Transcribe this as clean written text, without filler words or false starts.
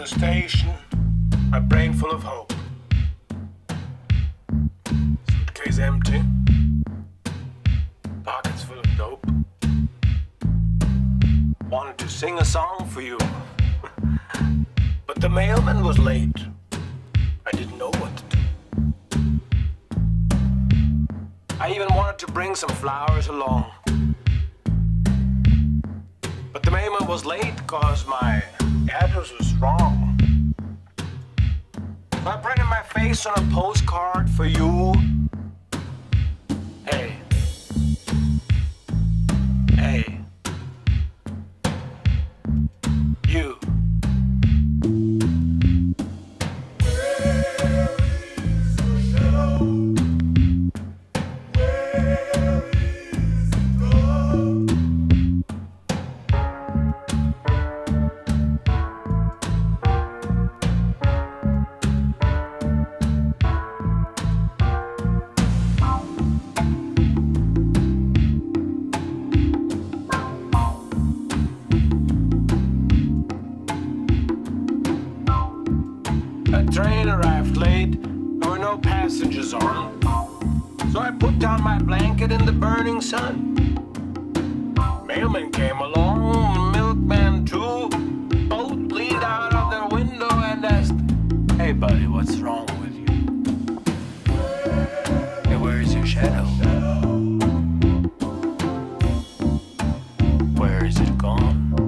the station, my brain full of hope. Suitcase empty, pockets full of dope. Wanted to sing a song for you, but the mailman was late. I didn't know what to do. I even wanted to bring some flowers along, but the mailman was late cause my address was wrong. So I printed my face on a postcard for you. Hey. Hey. You. The train arrived late, there were no passengers on, so I put down my blanket in the burning sun. Mailman came along, milkman too, both leaned out of their window and asked, "Hey buddy, what's wrong with you? Hey, where's your shadow? Where is it gone?"